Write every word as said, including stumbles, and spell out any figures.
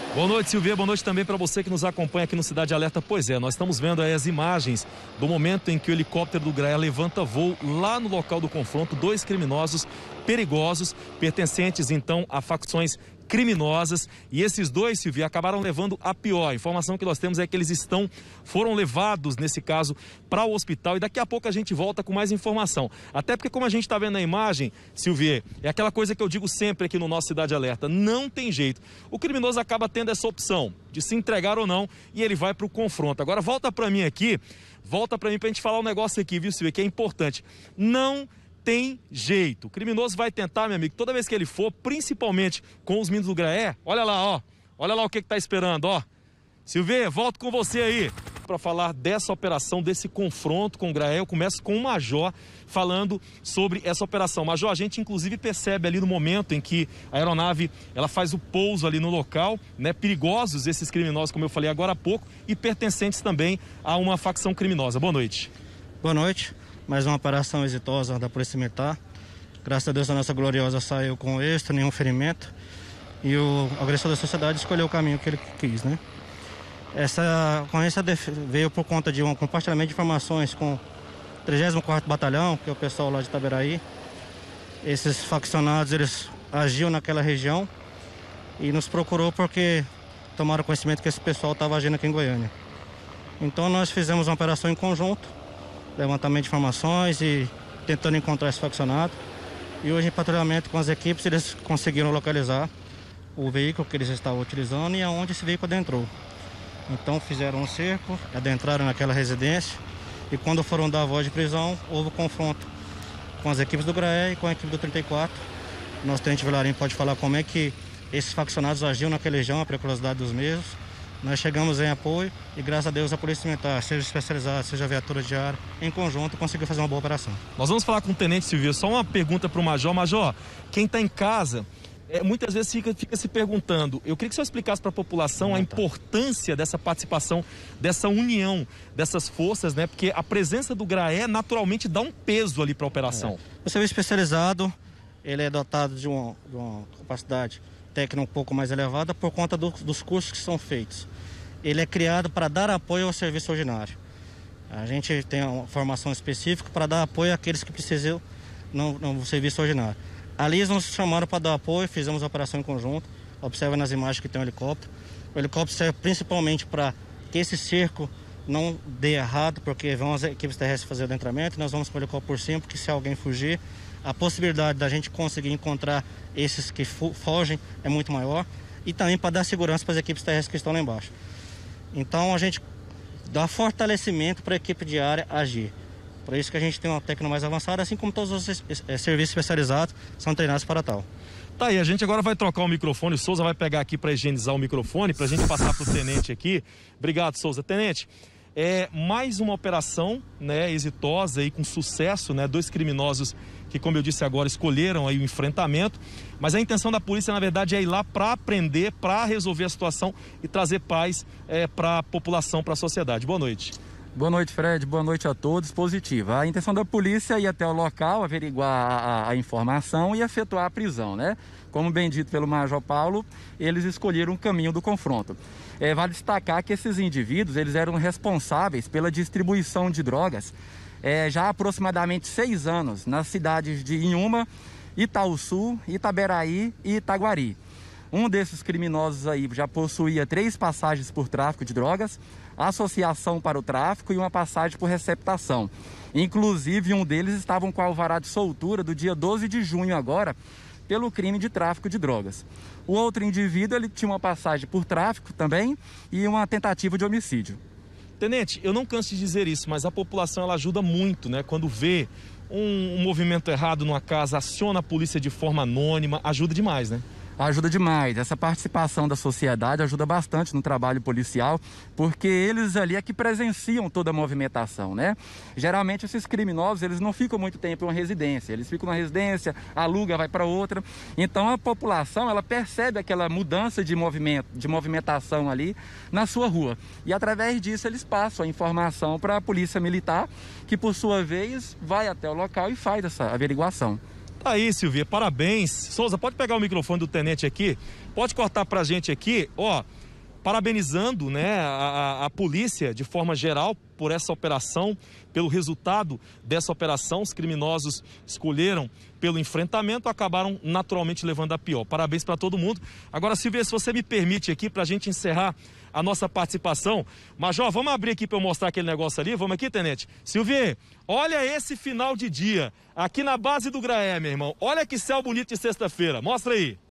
Boa noite, Silvia. Boa noite também para você que nos acompanha aqui no Cidade Alerta. Pois é, nós estamos vendo aí as imagens do momento em que o helicóptero do GRAEA levanta voo lá no local do confronto. Dois criminosos perigosos, pertencentes então a facções criminosas, e esses dois, Silvia, acabaram levando a pior. A informação que nós temos é que eles estão, foram levados, nesse caso, para o hospital, e daqui a pouco a gente volta com mais informação. Até porque, como a gente está vendo na imagem, Silvia, é aquela coisa que eu digo sempre aqui no nosso Cidade Alerta, não tem jeito. O criminoso acaba tendo essa opção de se entregar ou não, e ele vai para o confronto. Agora, volta para mim aqui, volta para mim para a gente falar um negócio aqui, viu, Silvia, que é importante. Não tem jeito. O criminoso vai tentar, meu amigo, toda vez que ele for, principalmente com os meninos do GRAEA, olha lá, ó, olha lá o que que tá esperando, ó. Silvia, volto com você aí para falar dessa operação, desse confronto com o GRAEA. Eu começo com o Major falando sobre essa operação. Major, a gente inclusive percebe ali no momento em que a aeronave, ela faz o pouso ali no local, né, perigosos esses criminosos, como eu falei agora há pouco, e pertencentes também a uma facção criminosa. Boa noite. Boa noite. Mais uma operação exitosa da Polícia Militar. Graças a Deus a nossa gloriosa saiu com êxito, nenhum ferimento. E o agressor da sociedade escolheu o caminho que ele quis, né? Essa ocorrência veio por conta de um compartilhamento de informações com o trigésimo quarto Batalhão, que é o pessoal lá de Itaberaí. Esses faccionados, eles agiam naquela região e nos procurou porque tomaram conhecimento que esse pessoal estava agindo aqui em Goiânia. Então nós fizemos uma operação em conjunto, levantamento de informações e tentando encontrar esse faccionado. E hoje, em patrulhamento com as equipes, eles conseguiram localizar o veículo que eles estavam utilizando e aonde esse veículo adentrou. Então fizeram um cerco, adentraram naquela residência e quando foram dar a voz de prisão, houve confronto com as equipes do GRAEA e com a equipe do trinta e quatro. O nosso tenente Vilarim pode falar como é que esses faccionados agiam naquela região, a periculosidade dos mesmos. Nós chegamos em apoio e, graças a Deus, a Polícia Militar, seja especializada, seja a viatura diária, em conjunto, conseguiu fazer uma boa operação. Nós vamos falar com o Tenente Silvio. Só uma pergunta para o Major. Major, quem está em casa, é, muitas vezes fica, fica se perguntando. Eu queria que o senhor explicasse para a população ah, a importância dessa participação, dessa união, dessas forças, né? Porque a presença do GRAEA naturalmente dá um peso ali para a operação. É. O serviço especializado, ele é dotado de uma, de uma capacidade técnica um pouco mais elevada por conta do, dos cursos que são feitos. Ele é criado para dar apoio ao serviço ordinário. A gente tem uma formação específica para dar apoio àqueles que precisam no, no serviço ordinário. Ali eles nos chamaram para dar apoio, fizemos a operação em conjunto. Observa nas imagens que tem um helicóptero. O helicóptero serve principalmente para que esse cerco não dê errado, porque vão as equipes terrestres fazer o adentramento, nós vamos com o helicóptero por cima, porque se alguém fugir, a possibilidade da gente conseguir encontrar esses que fogem é muito maior, e também para dar segurança para as equipes terrestres que estão lá embaixo. Então a gente dá fortalecimento para a equipe de área agir. Por isso que a gente tem uma técnica mais avançada, assim como todos os serviços especializados são treinados para tal. Tá aí, a gente agora vai trocar o microfone, o Souza vai pegar aqui para higienizar o microfone, para a gente passar para o Tenente aqui. Obrigado, Souza. Tenente, é mais uma operação, né, exitosa e com sucesso, né, dois criminosos que, como eu disse agora, escolheram aí o enfrentamento, mas a intenção da polícia, na verdade, é ir lá para aprender, para resolver a situação e trazer paz é, para a população, para a sociedade. Boa noite. Boa noite, Fred. Boa noite a todos. Positiva. A intenção da polícia é ir até o local, averiguar a, a, a informação e efetuar a prisão, né? Como bem dito pelo Major Paulo, eles escolheram o caminho do confronto. É, vale destacar que esses indivíduos, eles eram responsáveis pela distribuição de drogas é, já há aproximadamente seis anos nas cidades de Inhuma, Itaúsul, Itaberaí e Itaguari. Um desses criminosos aí já possuía três passagens por tráfico de drogas, associação para o tráfico e uma passagem por receptação. Inclusive, um deles estava com alvará de soltura do dia doze de junho agora, pelo crime de tráfico de drogas. O outro indivíduo, ele tinha uma passagem por tráfico também e uma tentativa de homicídio. Tenente, eu não canso de dizer isso, mas a população ela ajuda muito, né? Quando vê um, um movimento errado numa casa, aciona a polícia de forma anônima, ajuda demais, né? Ajuda demais. Essa participação da sociedade ajuda bastante no trabalho policial, porque eles ali é que presenciam toda a movimentação, né? Geralmente esses criminosos, eles não ficam muito tempo em uma residência, eles ficam na residência, aluga, vai para outra. Então a população, ela percebe aquela mudança de movimento, de movimentação ali na sua rua. E através disso eles passam a informação para a polícia militar, que por sua vez vai até o local e faz essa averiguação. Tá aí, Silvia, parabéns. Souza, pode pegar o microfone do tenente aqui? Pode cortar pra gente aqui, ó. parabenizando, né, a, a polícia de forma geral por essa operação, pelo resultado dessa operação. Os criminosos escolheram pelo enfrentamento, acabaram naturalmente levando a pior. Parabéns para todo mundo. Agora, Silvia, se você me permite aqui, para a gente encerrar a nossa participação. Major, vamos abrir aqui para eu mostrar aquele negócio ali. Vamos aqui, tenente. Silvia, olha esse final de dia aqui na base do Graé, meu irmão. Olha que céu bonito de sexta-feira. Mostra aí.